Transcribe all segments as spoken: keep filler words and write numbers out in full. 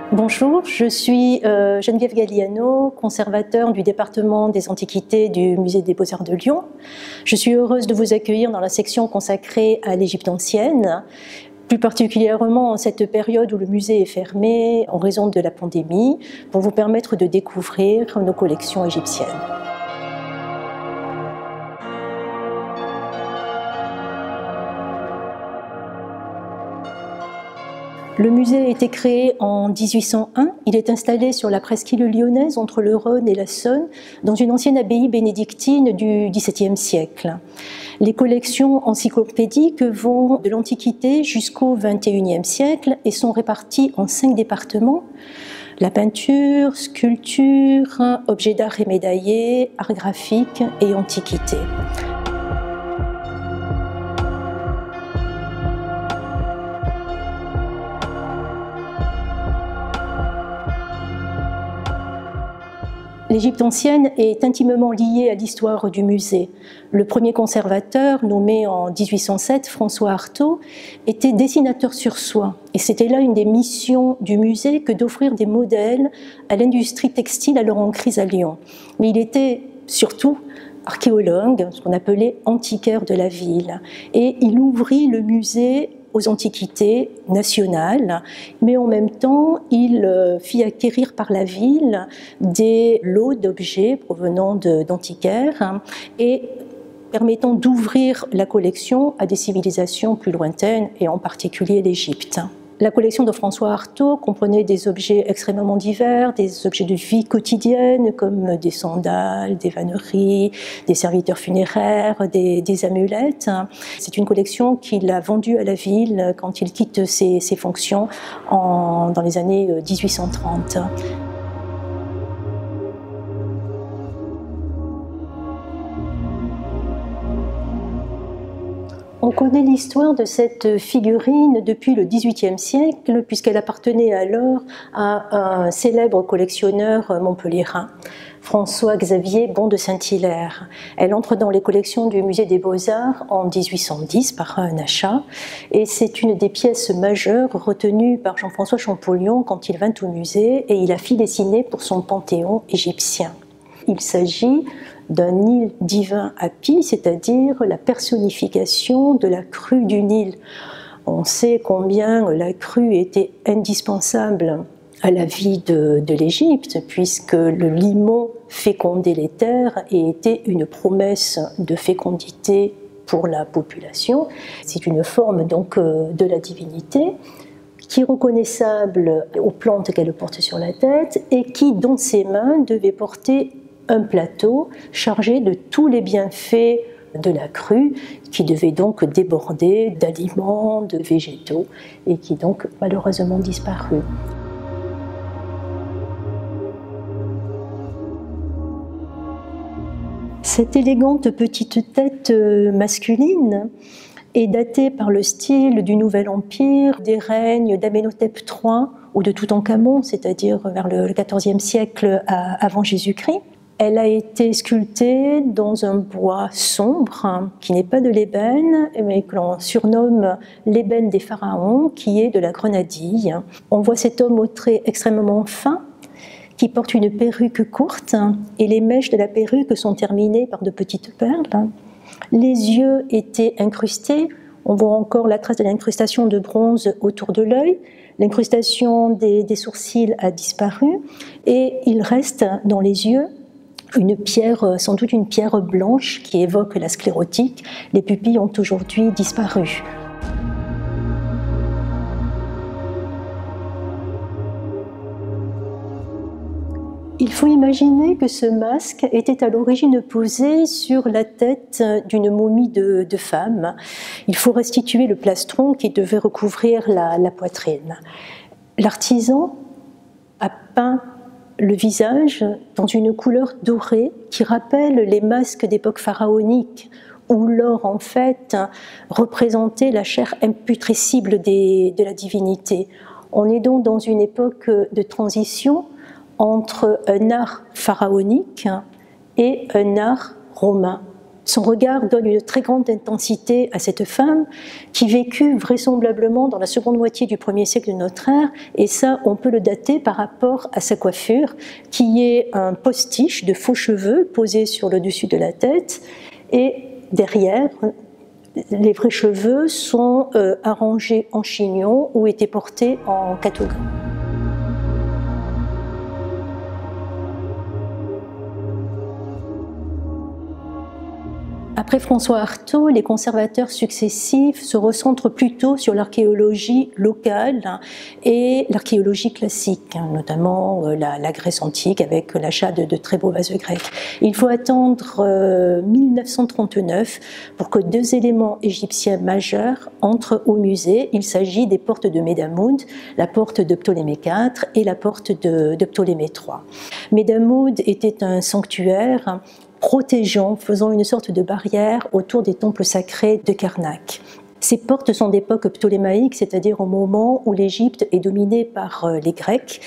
Bonjour, je suis euh, Geneviève Galliano, conservateur du département des Antiquités du Musée des Beaux-Arts de Lyon. Je suis heureuse de vous accueillir dans la section consacrée à l'Égypte ancienne, plus particulièrement en cette période où le musée est fermé en raison de la pandémie, pour vous permettre de découvrir nos collections égyptiennes. Le musée a été créé en mille huit cent un. Il est installé sur la presqu'île lyonnaise entre le Rhône et la Saône, dans une ancienne abbaye bénédictine du dix-septième siècle. Les collections encyclopédiques vont de l'Antiquité jusqu'au vingt et unième siècle et sont réparties en cinq départements: la peinture, sculpture, objets d'art et médaillés, art graphique et antiquité. L'Égypte ancienne est intimement liée à l'histoire du musée. Le premier conservateur, nommé en mille huit cent sept, François Artaud, était dessinateur sur soie. Et c'était là une des missions du musée que d'offrir des modèles à l'industrie textile alors en crise à Lyon. Mais il était surtout archéologue, ce qu'on appelait antiquaire de la ville. Et il ouvrit le musée aux antiquités nationales, mais en même temps, il fit acquérir par la ville des lots d'objets provenant d'antiquaires et permettant d'ouvrir la collection à des civilisations plus lointaines, et en particulier l'Égypte. La collection de François Artaud comprenait des objets extrêmement divers, des objets de vie quotidienne comme des sandales, des vanneries, des serviteurs funéraires, des, des amulettes. C'est une collection qu'il a vendue à la ville quand il quitte ses, ses fonctions en, dans les années mille huit cent trente. On connaît l'histoire de cette figurine depuis le dix-huitième siècle, puisqu'elle appartenait alors à un célèbre collectionneur montpelliérain, François-Xavier Bon de Saint-Hilaire. Elle entre dans les collections du Musée des Beaux-Arts en mille huit cent dix par un achat, et c'est une des pièces majeures retenues par Jean-François Champollion quand il vint au musée, et il a fait dessiner pour son panthéon égyptien. Il s'agit d'un Nil divin Hapi, c'est-à-dire la personnification de la crue du Nil. On sait combien la crue était indispensable à la vie de, de l'Égypte, puisque le limon fécondait les terres et était une promesse de fécondité pour la population. C'est une forme donc de la divinité qui est reconnaissable aux plantes qu'elle porte sur la tête et qui, dans ses mains, devait porter un plateau chargé de tous les bienfaits de la crue, qui devait donc déborder d'aliments, de végétaux, et qui donc malheureusement disparu. Cette élégante petite tête masculine est datée par le style du Nouvel Empire, des règnes d'Amenhotep trois ou de Toutankhamon, c'est-à-dire vers le quatorzième siècle avant Jésus-Christ. Elle a été sculptée dans un bois sombre, qui n'est pas de l'ébène, mais que l'on surnomme l'ébène des pharaons, qui est de la grenadille. On voit cet homme aux traits extrêmement fins, qui porte une perruque courte, et les mèches de la perruque sont terminées par de petites perles. Les yeux étaient incrustés, on voit encore la trace de l'incrustation de bronze autour de l'œil. L'incrustation des, des sourcils a disparu, et il reste dans les yeux une pierre, sans doute une pierre blanche qui évoque la sclérotique. Les pupilles ont aujourd'hui disparu. Il faut imaginer que ce masque était à l'origine posé sur la tête d'une momie de, de femme. Il faut restituer le plastron qui devait recouvrir la, la poitrine. L'artisan a peint le visage dans une couleur dorée qui rappelle les masques d'époque pharaonique, où l'or en fait représentait la chair imputrescible des, de la divinité. On est donc dans une époque de transition entre un art pharaonique et un art romain. Son regard donne une très grande intensité à cette femme qui vécut vraisemblablement dans la seconde moitié du premier siècle de notre ère, et ça, on peut le dater par rapport à sa coiffure, qui est un postiche de faux cheveux posé sur le dessus de la tête, et derrière, les vrais cheveux sont euh, arrangés en chignon ou étaient portés en catogan. Après François Artaud, les conservateurs successifs se recentrent plutôt sur l'archéologie locale et l'archéologie classique, notamment la, la Grèce antique avec l'achat de, de très beaux vases grecs. Il faut attendre euh, mille neuf cent trente-neuf pour que deux éléments égyptiens majeurs entrent au musée. Il s'agit des portes de Médamoud, la porte de Ptolémée quatre et la porte de, de Ptolémée trois. Médamoud était un sanctuaire protégeant, faisant une sorte de barrière autour des temples sacrés de Karnak. Ces portes sont d'époque ptolémaïque, c'est-à-dire au moment où l'Égypte est dominée par les Grecs.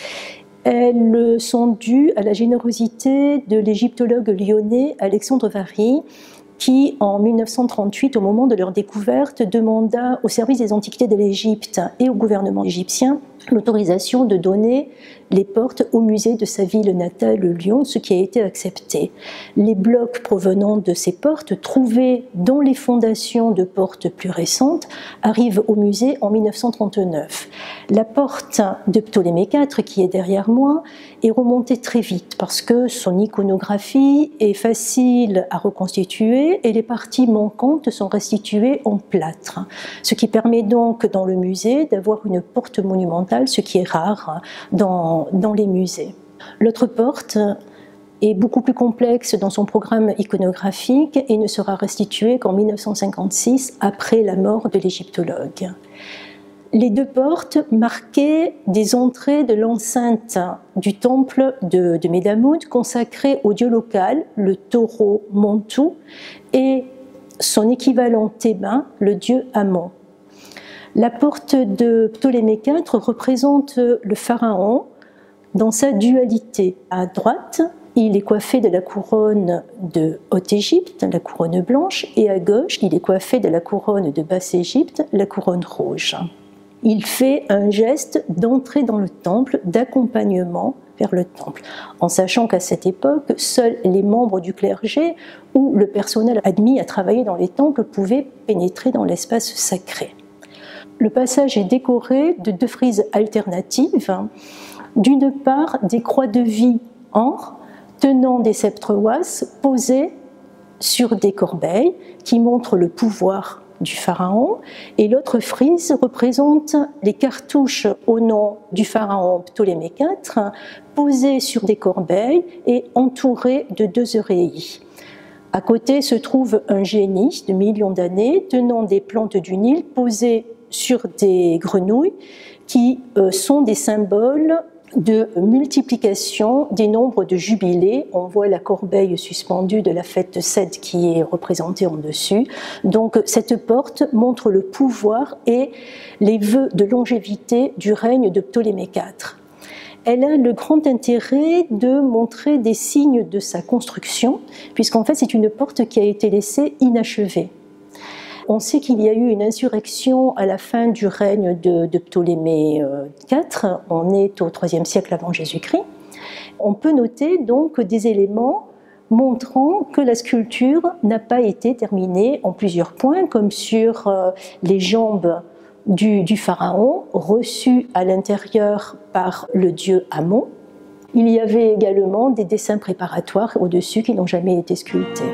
Elles sont dues à la générosité de l'égyptologue lyonnais Alexandre Vary, qui, en mille neuf cent trente-huit, au moment de leur découverte, demanda au service des antiquités de l'Égypte et au gouvernement égyptien l'autorisation de donner les portes au musée de sa ville natale, Lyon, ce qui a été accepté. Les blocs provenant de ces portes, trouvés dans les fondations de portes plus récentes, arrivent au musée en mille neuf cent trente-neuf. La porte de Ptolémée quatre, qui est derrière moi, est remontée très vite parce que son iconographie est facile à reconstituer et les parties manquantes sont restituées en plâtre, ce qui permet donc dans le musée d'avoir une porte monumentale, ce qui est rare dans, dans les musées. L'autre porte est beaucoup plus complexe dans son programme iconographique et ne sera restituée qu'en mille neuf cent cinquante-six, après la mort de l'égyptologue. Les deux portes marquaient des entrées de l'enceinte du temple de, de Médamoud, consacré au dieu local, le taureau Montou, et son équivalent thébain, le dieu Amon. La porte de Ptolémée quatre représente le pharaon dans sa dualité. À droite, il est coiffé de la couronne de Haute-Égypte, la couronne blanche, et à gauche, il est coiffé de la couronne de Basse-Égypte, la couronne rouge. Il fait un geste d'entrée dans le temple, d'accompagnement vers le temple, en sachant qu'à cette époque, seuls les membres du clergé ou le personnel admis à travailler dans les temples pouvaient pénétrer dans l'espace sacré. Le passage est décoré de deux frises alternatives. D'une part, des croix de vie or tenant des sceptres oise posés sur des corbeilles qui montrent le pouvoir du pharaon, et l'autre frise représente les cartouches au nom du pharaon Ptolémée quatre posées sur des corbeilles et entourées de deux oreillers. À côté se trouve un génie de millions d'années tenant des plantes du Nil posées sur des grenouilles qui sont des symboles de multiplication des nombres de jubilés. On voit la corbeille suspendue de la fête Sed qui est représentée en dessus. Donc cette porte montre le pouvoir et les vœux de longévité du règne de Ptolémée quatre. Elle a le grand intérêt de montrer des signes de sa construction, puisqu'en fait c'est une porte qui a été laissée inachevée. On sait qu'il y a eu une insurrection à la fin du règne de, de Ptolémée quatre, on est au troisième siècle avant Jésus-Christ. On peut noter donc des éléments montrant que la sculpture n'a pas été terminée en plusieurs points, comme sur les jambes du, du pharaon, reçues à l'intérieur par le dieu Amon. Il y avait également des dessins préparatoires au-dessus qui n'ont jamais été sculptés.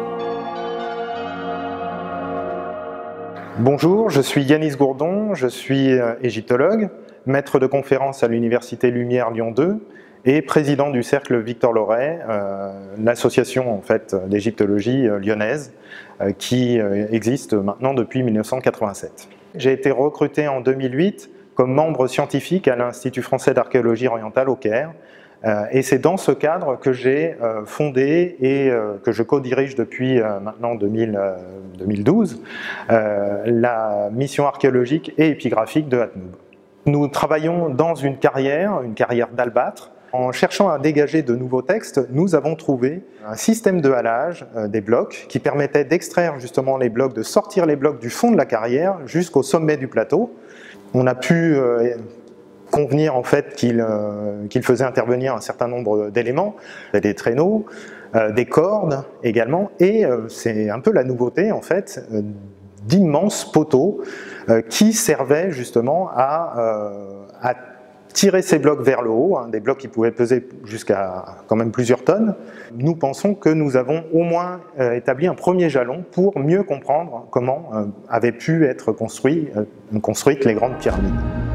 Bonjour, je suis Yanis Gourdon, je suis égyptologue, maître de conférence à l'Université Lumière Lyon deux et président du cercle Victor Loret, euh, l'association en fait, d'égyptologie lyonnaise euh, qui existe maintenant depuis mille neuf cent quatre-vingt-sept. J'ai été recruté en deux mille huit comme membre scientifique à l'Institut français d'archéologie orientale au Caire. Et c'est dans ce cadre que j'ai fondé et que je co-dirige depuis maintenant deux mille douze la mission archéologique et épigraphique de Hatnoub. Nous travaillons dans une carrière, une carrière d'albâtre, En cherchant à dégager de nouveaux textes, nous avons trouvé un système de halage euh, des blocs qui permettait d'extraire justement les blocs, de sortir les blocs du fond de la carrière jusqu'au sommet du plateau. On a pu euh, convenir en fait qu'il euh, qu'il faisait intervenir un certain nombre d'éléments, des traîneaux, euh, des cordes également, et euh, c'est un peu la nouveauté en fait, euh, d'immenses poteaux euh, qui servaient justement à, euh, à tirer ces blocs vers le haut, hein, des blocs qui pouvaient peser jusqu'à quand même plusieurs tonnes. Nous pensons que nous avons au moins euh, établi un premier jalon pour mieux comprendre comment euh, avaient pu être construits, euh, construites les grandes pyramides.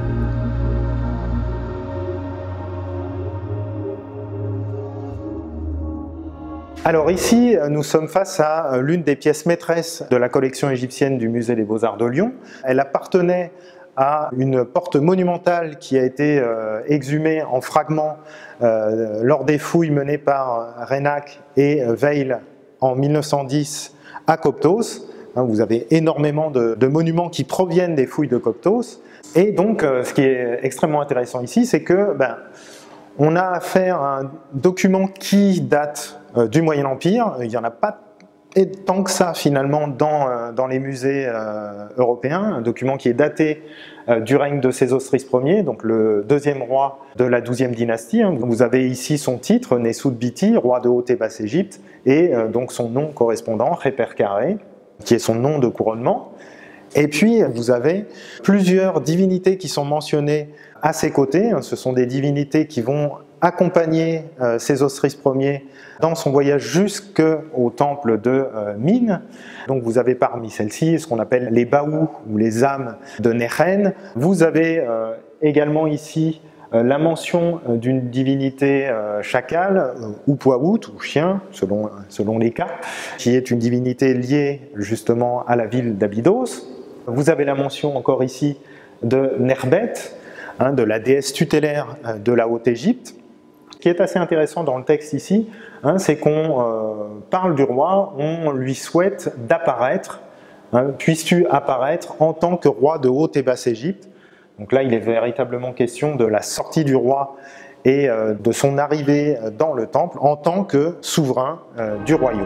Alors ici, nous sommes face à l'une des pièces maîtresses de la collection égyptienne du Musée des Beaux-Arts de Lyon. Elle appartenait à une porte monumentale qui a été euh, exhumée en fragments euh, lors des fouilles menées par Reinach et Weil en mille neuf cent dix à Coptos. Hein, vous avez énormément de, de monuments qui proviennent des fouilles de Coptos. Et donc, euh, ce qui est extrêmement intéressant ici, c'est que ben, on a affaire à un document qui date euh, du Moyen-Empire. Il n'y en a pas et tant que ça finalement dans, euh, dans les musées euh, européens, un document qui est daté euh, du règne de Sésostris Ier, donc le deuxième roi de la douzième dynastie. Hein. Vous avez ici son titre, Nesut-Biti, roi de Haute et Basse-Égypte, et euh, donc son nom correspondant, Repercaré, qui est son nom de couronnement. Et puis vous avez plusieurs divinités qui sont mentionnées à ses côtés. Ce sont des divinités qui vont accompagner euh, Sésostris Ier dans son voyage jusqu'au temple de euh, Mine. Donc vous avez parmi celles-ci ce qu'on appelle les Baous ou les âmes de Néchen. Vous avez euh, également ici euh, la mention euh, d'une divinité euh, chacal, euh, ou Pouaout, ou chien, selon, selon les cas, qui est une divinité liée justement à la ville d'Abydos. Vous avez la mention encore ici de Nerbet, hein, de la déesse tutélaire de la Haute-Égypte. Ce qui est assez intéressant dans le texte ici, hein, c'est qu'on euh, parle du roi, on lui souhaite d'apparaître, hein, puisses-tu apparaître en tant que roi de Haute et Basse-Égypte. Donc là, il est véritablement question de la sortie du roi et euh, de son arrivée dans le temple en tant que souverain euh, du royaume.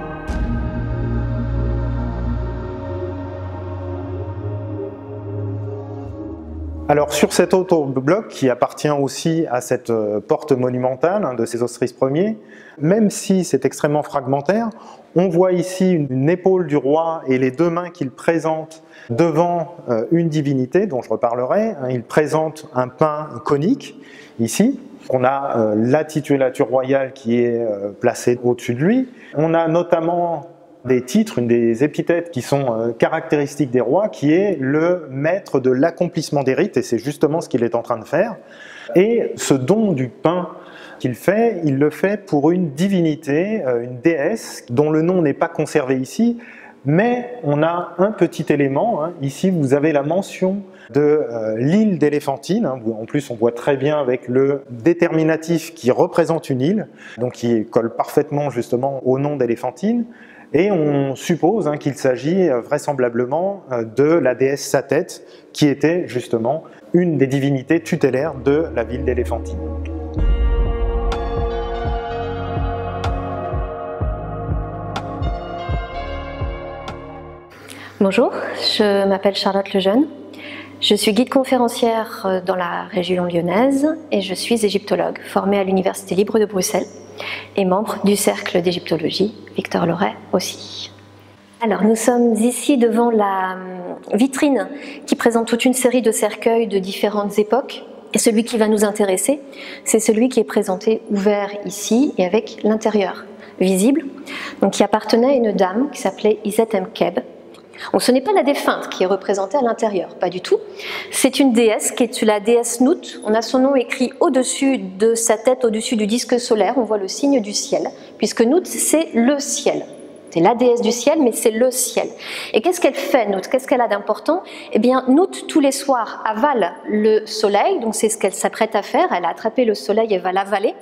Alors sur cet autre bloc qui appartient aussi à cette porte monumentale hein, de Sésostris Ier, même si c'est extrêmement fragmentaire, on voit ici une, une épaule du roi et les deux mains qu'il présente devant euh, une divinité dont je reparlerai. Hein, il présente un pain conique ici. On a euh, la titulature royale qui est euh, placée au-dessus de lui. On a notamment des titres, une des épithètes qui sont euh, caractéristiques des rois, qui est le maître de l'accomplissement des rites, et c'est justement ce qu'il est en train de faire. Et ce don du pain qu'il fait, il le fait pour une divinité, euh, une déesse, dont le nom n'est pas conservé ici, mais on a un petit élément, hein. Ici vous avez la mention de euh, l'île d'Éléphantine, hein. En plus on voit très bien avec le déterminatif qui représente une île, donc qui colle parfaitement justement au nom d'Éléphantine. Et on suppose hein, qu'il s'agit euh, vraisemblablement euh, de la déesse Satet, qui était justement une des divinités tutélaires de la ville d'Éléphantine. Bonjour, je m'appelle Charlotte Lejeune. Je suis guide conférencière dans la région lyonnaise et je suis égyptologue, formée à l'Université libre de Bruxelles et membre du cercle d'égyptologie, Victor Loret aussi. Alors nous sommes ici devant la vitrine qui présente toute une série de cercueils de différentes époques. Et celui qui va nous intéresser, c'est celui qui est présenté ouvert ici et avec l'intérieur visible, donc qui appartenait à une dame qui s'appelait Iset Mkeb. Donc ce n'est pas la défunte qui est représentée à l'intérieur, pas du tout. C'est une déesse qui est la déesse Nout. On a son nom écrit au-dessus de sa tête, au-dessus du disque solaire. On voit le signe du ciel, puisque Nout, c'est le ciel. C'est la déesse du ciel, mais c'est le ciel. Et qu'est-ce qu'elle fait, Nout? Qu'est-ce qu'elle a d'important? Eh bien, Nout, tous les soirs, avale le soleil. Donc c'est ce qu'elle s'apprête à faire. Elle a attrapé le soleil et va l'avaler.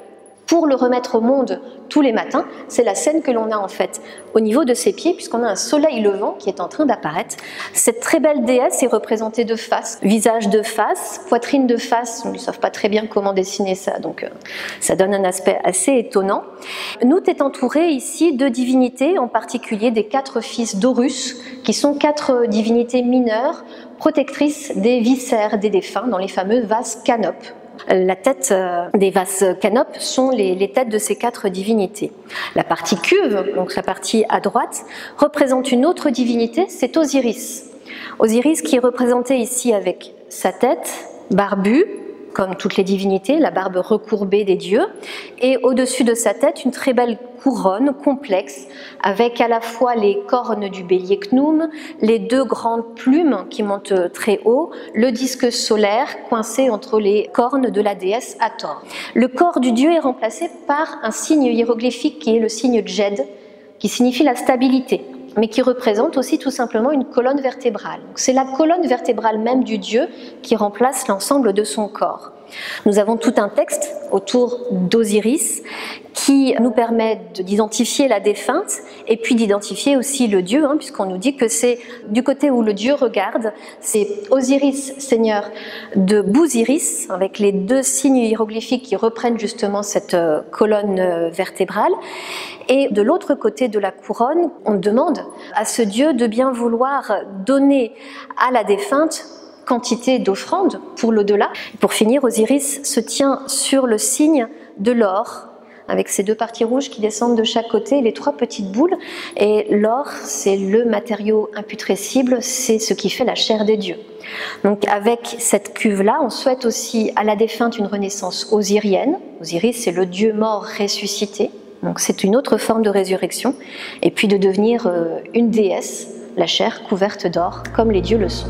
pour le remettre au monde tous les matins. C'est la scène que l'on a en fait au niveau de ses pieds, puisqu'on a un soleil levant qui est en train d'apparaître. Cette très belle déesse est représentée de face, visage de face, poitrine de face. Ils ne savent pas très bien comment dessiner ça, donc euh, ça donne un aspect assez étonnant. Nout est entourée ici de divinités, en particulier des quatre fils d'Horus, qui sont quatre divinités mineures, protectrices des viscères des défunts dans les fameux vases canopes. La tête des vases canopes sont les, les têtes de ces quatre divinités. La partie cuve, donc la partie à droite, représente une autre divinité, c'est Osiris. Osiris qui est représenté ici avec sa tête barbue, comme toutes les divinités, la barbe recourbée des dieux, et au-dessus de sa tête, une très belle couronne complexe, avec à la fois les cornes du bélier Khnum, les deux grandes plumes qui montent très haut, le disque solaire coincé entre les cornes de la déesse Hathor. Le corps du dieu est remplacé par un signe hiéroglyphique qui est le signe Djed, qui signifie la stabilité, mais qui représente aussi tout simplement une colonne vertébrale. C'est la colonne vertébrale même du dieu qui remplace l'ensemble de son corps. Nous avons tout un texte autour d'Osiris qui nous permet d'identifier la défunte et puis d'identifier aussi le dieu, hein, puisqu'on nous dit que c'est du côté où le dieu regarde, c'est Osiris, seigneur de Bousiris, avec les deux signes hiéroglyphiques qui reprennent justement cette colonne vertébrale. Et de l'autre côté de la couronne, on demande à ce dieu de bien vouloir donner à la défunte quantité d'offrandes pour l'au-delà. Pour finir, Osiris se tient sur le signe de l'or, avec ces deux parties rouges qui descendent de chaque côté, les trois petites boules. Et l'or, c'est le matériau imputrescible, c'est ce qui fait la chair des dieux. Donc avec cette cuve-là, on souhaite aussi à la défunte une renaissance osirienne. Osiris, c'est le dieu mort ressuscité. Donc c'est une autre forme de résurrection. Et puis de devenir une déesse, la chair couverte d'or, comme les dieux le sont.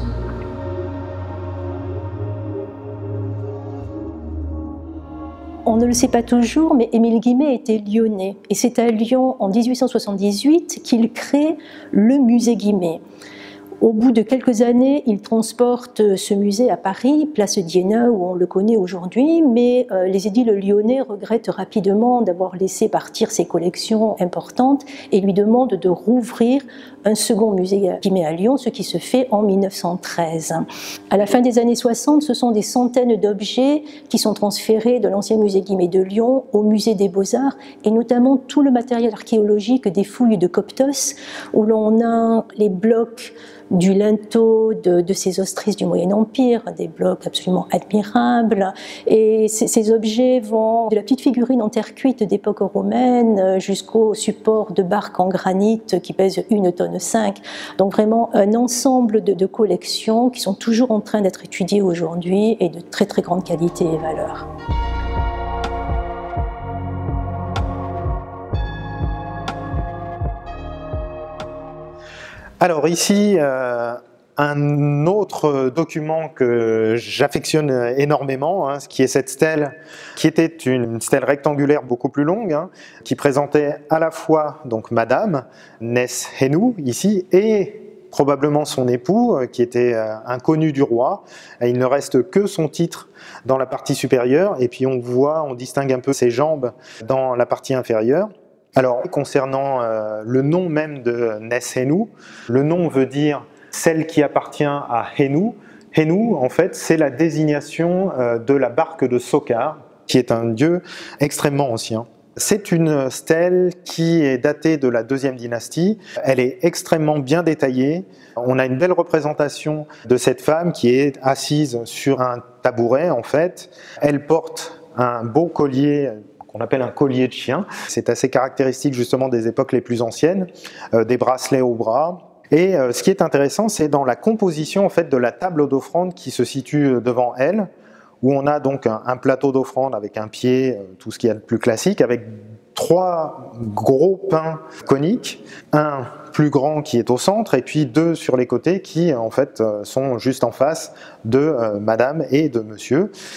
On ne le sait pas toujours, mais Émile Guimet était lyonnais. Et c'est à Lyon, en dix-huit cent soixante-dix-huit, qu'il crée le musée Guimet. Au bout de quelques années, il transporte ce musée à Paris, place d'Iéna, où on le connaît aujourd'hui, mais euh, les édiles lyonnais regrettent rapidement d'avoir laissé partir ses collections importantes et lui demandent de rouvrir un second musée Guimet à Lyon, ce qui se fait en mille neuf cent treize. À la fin des années soixante, ce sont des centaines d'objets qui sont transférés de l'ancien musée Guimet de Lyon au musée des Beaux-Arts, et notamment tout le matériel archéologique des fouilles de Coptos, où l'on a les blocs du linteau de, de ces ostrices du Moyen-Empire, des blocs absolument admirables. Et ces, ces objets vont de la petite figurine en terre cuite d'époque romaine jusqu'au support de barque en granit qui pèse une tonne cinq. Donc vraiment un ensemble de, de collections qui sont toujours en train d'être étudiées aujourd'hui et de très très grande qualité et valeur. Alors ici, euh, un autre document que j'affectionne énormément, hein, qui est cette stèle, qui était une stèle rectangulaire beaucoup plus longue, hein, qui présentait à la fois donc Madame Neshenou ici et probablement son époux, qui était euh, inconnu du roi. Et il ne reste que son titre dans la partie supérieure, et puis on voit, on distingue un peu ses jambes dans la partie inférieure. Alors, concernant euh, le nom même de Neshenou, le nom veut dire celle qui appartient à Hénou. Hénou, en fait, c'est la désignation euh, de la barque de Sokar, qui est un dieu extrêmement ancien. C'est une stèle qui est datée de la deuxième dynastie. Elle est extrêmement bien détaillée. On a une belle représentation de cette femme qui est assise sur un tabouret, en fait. Elle porte un beau collier qu'on appelle un collier de chien. C'est assez caractéristique justement des époques les plus anciennes, euh, des bracelets au bras. Et euh, ce qui est intéressant, c'est dans la composition en fait, de la table d'offrande qui se situe devant elle, où on a donc un, un plateau d'offrande avec un pied, euh, tout ce qu'il y a de plus classique, avec trois gros pains coniques, un plus grand qui est au centre, et puis deux sur les côtés qui en fait euh, sont juste en face de euh, Madame et de Monsieur.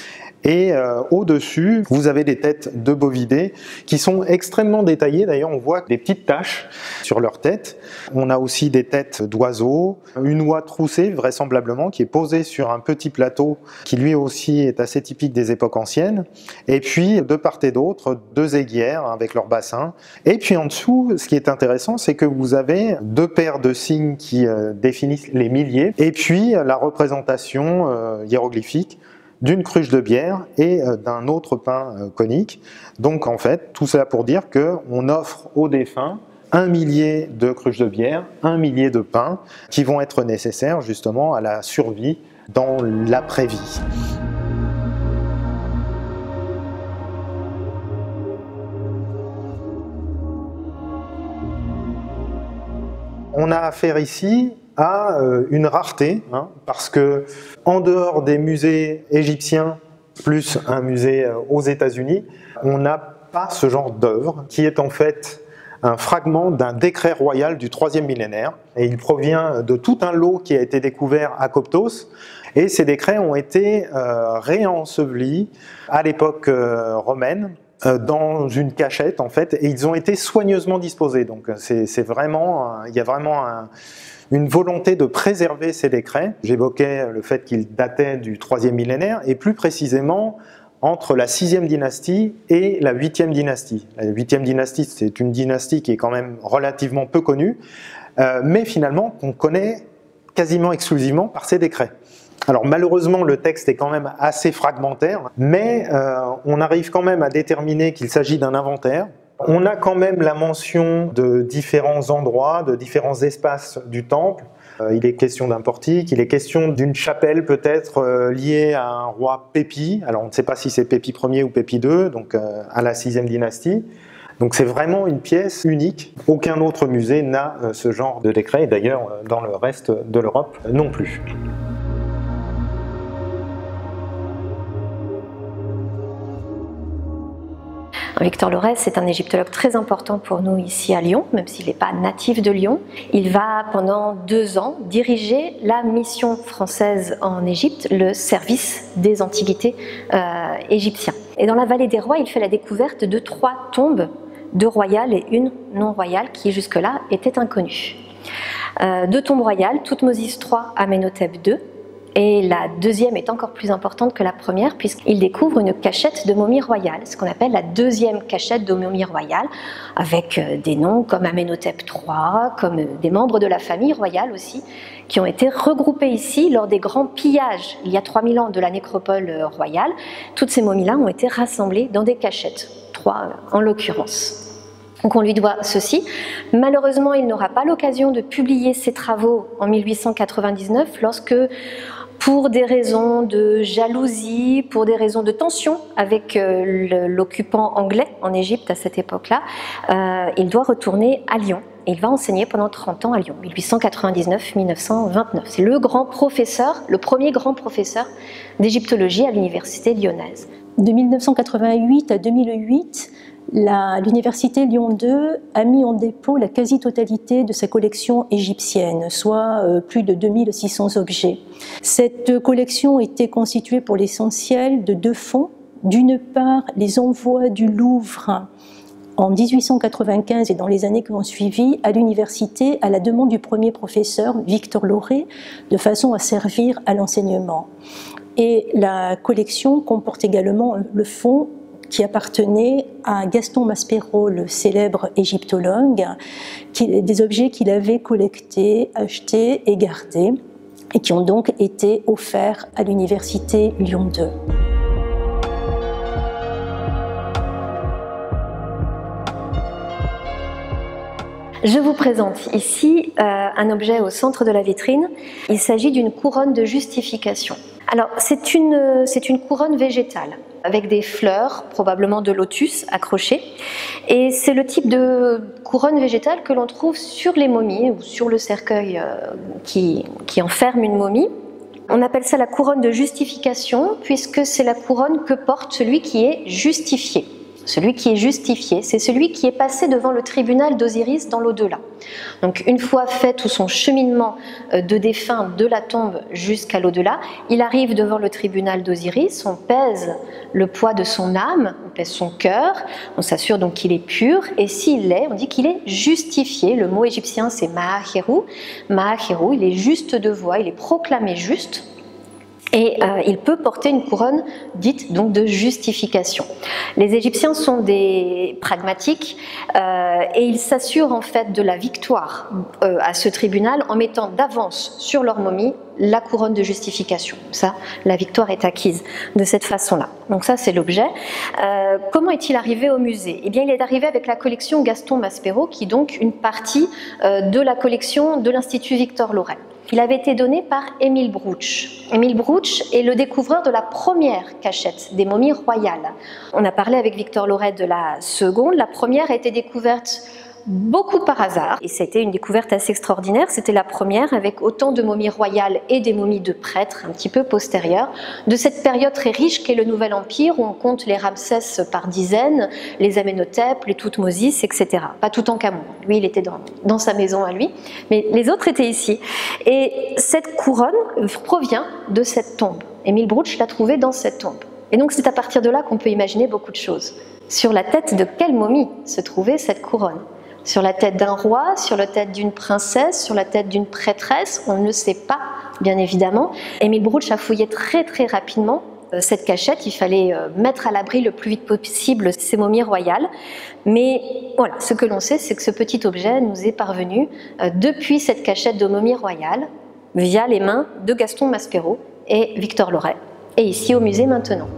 Et euh, au-dessus, vous avez des têtes de bovidés qui sont extrêmement détaillées. D'ailleurs, on voit des petites taches sur leur tête. On a aussi des têtes d'oiseaux, une oie troussée vraisemblablement qui est posée sur un petit plateau qui lui aussi est assez typique des époques anciennes. Et puis, de part et d'autre, deux aiguières avec leur bassin. Et puis en dessous, ce qui est intéressant, c'est que vous avez deux paires de signes qui euh, définissent les milliers. Et puis, la représentation euh, hiéroglyphique d'une cruche de bière et d'un autre pain conique. Donc en fait, tout cela pour dire qu'on offre aux défunts un millier de cruches de bière, un millier de pains qui vont être nécessaires justement à la survie dans l'après-vie. On a affaire ici à une rareté, hein, parce que en dehors des musées égyptiens, plus un musée aux États-Unis, on n'a pas ce genre d'œuvre qui est en fait un fragment d'un décret royal du troisième millénaire, et il provient de tout un lot qui a été découvert à Coptos, et ces décrets ont été euh, réensevelis à l'époque euh, romaine, dans une cachette en fait, et ils ont été soigneusement disposés. Donc c'est vraiment, il y a vraiment un, une volonté de préserver ces décrets. J'évoquais le fait qu'ils dataient du troisième millénaire, et plus précisément entre la sixième dynastie et la huitième dynastie. La huitième dynastie, c'est une dynastie qui est quand même relativement peu connue, euh, mais finalement qu'on connaît quasiment exclusivement par ces décrets. Alors malheureusement, le texte est quand même assez fragmentaire, mais euh, on arrive quand même à déterminer qu'il s'agit d'un inventaire. On a quand même la mention de différents endroits, de différents espaces du temple. Euh, il est question d'un portique, il est question d'une chapelle peut-être euh, liée à un roi Pépi. Alors on ne sait pas si c'est Pépi Ier ou Pépi deux, donc euh, à la sixième dynastie. Donc c'est vraiment une pièce unique. Aucun autre musée n'a euh, ce genre de décret, et d'ailleurs euh, dans le reste de l'Europe euh, non plus. Victor Loret, c'est un égyptologue très important pour nous ici à Lyon, même s'il n'est pas natif de Lyon. Il va pendant deux ans diriger la mission française en Égypte, le service des antiquités euh, égyptiens. Et dans la vallée des rois, il fait la découverte de trois tombes, deux royales et une non royale, qui jusque-là étaient inconnues. Euh, deux tombes royales, Thoutmôsis trois, Amenhotep deux. Et la deuxième est encore plus importante que la première, puisqu'il découvre une cachette de momie royale, ce qu'on appelle la deuxième cachette de momie royale, avec des noms comme Amenhotep trois, comme des membres de la famille royale aussi, qui ont été regroupés ici lors des grands pillages, il y a trois mille ans, de la nécropole royale. Toutes ces momies-là ont été rassemblées dans des cachettes, trois en l'occurrence. Donc on lui doit ceci. Malheureusement, il n'aura pas l'occasion de publier ses travaux en mille huit cent quatre-vingt-dix-neuf, lorsque, pour des raisons de jalousie, pour des raisons de tension avec euh, l'occupant anglais en Égypte à cette époque-là, euh, il doit retourner à Lyon. Et il va enseigner pendant trente ans à Lyon, mille huit cent quatre-vingt-dix-neuf à mille neuf cent vingt-neuf. C'est le grand professeur, le premier grand professeur d'égyptologie à l'université lyonnaise. De mille neuf cent quatre-vingt-huit à deux mille huit, l'université Lyon deux a mis en dépôt la quasi-totalité de sa collection égyptienne, soit euh, plus de deux mille six cents objets. Cette collection était constituée pour l'essentiel de deux fonds. D'une part, les envois du Louvre en mille huit cent quatre-vingt-quinze et dans les années qui ont suivi à l'université à la demande du premier professeur, Victor Loret, de façon à servir à l'enseignement. Et la collection comporte également le fonds qui appartenait à Gaston Maspero, le célèbre égyptologue, qui, des objets qu'il avait collectés, achetés et gardés, et qui ont donc été offerts à l'université Lyon deux. Je vous présente ici euh, un objet au centre de la vitrine. Il s'agit d'une couronne de justification. Alors, c'est une, c'est une couronne végétale, avec des fleurs, probablement de lotus, accrochées. Et c'est le type de couronne végétale que l'on trouve sur les momies, ou sur le cercueil euh, qui, qui enferme une momie. On appelle ça la couronne de justification, puisque c'est la couronne que porte celui qui est justifié. Celui qui est justifié, c'est celui qui est passé devant le tribunal d'Osiris dans l'au-delà. Donc une fois fait tout son cheminement de défunt de la tombe jusqu'à l'au-delà, il arrive devant le tribunal d'Osiris, on pèse le poids de son âme, on pèse son cœur, on s'assure donc qu'il est pur, et s'il l'est, on dit qu'il est justifié. Le mot égyptien c'est Ma'aheru. Ma'aheru, il est juste de voix, il est proclamé juste. Et euh, il peut porter une couronne dite donc de justification. Les Égyptiens sont des pragmatiques euh, et ils s'assurent en fait de la victoire euh, à ce tribunal en mettant d'avance sur leur momie la couronne de justification. Ça, la victoire est acquise de cette façon-là. Donc ça, c'est l'objet. Euh, comment est-il arrivé au musée? Eh bien, il est arrivé avec la collection Gaston Maspero, qui est donc une partie euh, de la collection de l'Institut Victor Loret. Il avait été donné par Émile Brouch. Émile Brouch est le découvreur de la première cachette des momies royales. On a parlé avec Victor Loret de la seconde. La première a été découverte beaucoup par hasard, et c'était une découverte assez extraordinaire. C'était la première avec autant de momies royales et des momies de prêtres un petit peu postérieures de cette période très riche qu'est le Nouvel Empire, où on compte les Ramsès par dizaines, les Amenhotep, les Thoutmosis, et cetera. Pas Toutankhamon, lui il était dans, dans sa maison à lui, mais les autres étaient ici. Et cette couronne provient de cette tombe. Émile Brouch l'a trouvée dans cette tombe. Et donc c'est à partir de là qu'on peut imaginer beaucoup de choses. Sur la tête de quelle momie se trouvait cette couronne? Sur la tête d'un roi, sur la tête d'une princesse, sur la tête d'une prêtresse, on ne sait pas, bien évidemment. Émile Brouch a fouillé très très rapidement cette cachette, il fallait mettre à l'abri le plus vite possible ces momies royales. Mais voilà, ce que l'on sait, c'est que ce petit objet nous est parvenu depuis cette cachette de momies royales, via les mains de Gaston Maspero et Victor Loret, et ici au musée maintenant.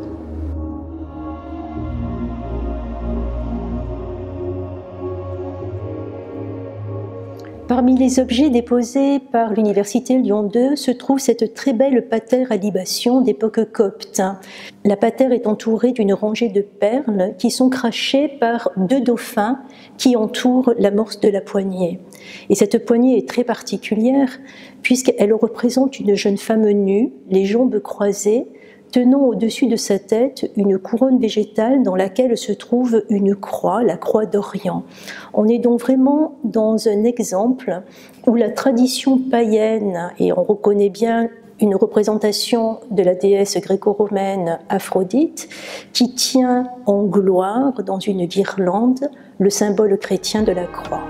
Parmi les objets déposés par l'université Lyon deux se trouve cette très belle patère à libation d'époque copte. La patère est entourée d'une rangée de perles qui sont crachées par deux dauphins qui entourent l'amorce de la poignée. Et cette poignée est très particulière puisqu'elle représente une jeune femme nue, les jambes croisées, tenant au-dessus de sa tête une couronne végétale dans laquelle se trouve une croix, la croix d'Orient. On est donc vraiment dans un exemple où la tradition païenne, et on reconnaît bien une représentation de la déesse gréco-romaine Aphrodite, qui tient en gloire dans une guirlande le symbole chrétien de la croix.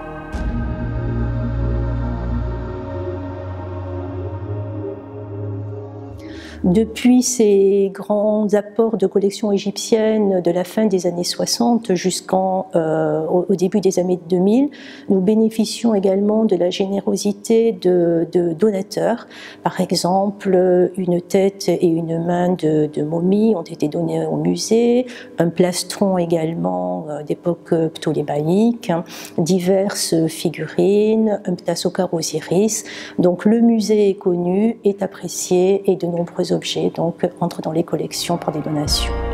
Depuis ces grands apports de collection égyptienne de la fin des années soixante jusqu'au euh, au début des années deux mille, nous bénéficions également de la générosité de, de donateurs. Par exemple, une tête et une main de, de momie ont été données au musée, un plastron également euh, d'époque ptolémaïque, diverses figurines, un ptasokar Osiris. Donc le musée est connu, est apprécié et de nombreux objets donc entrent dans les collections par des donations.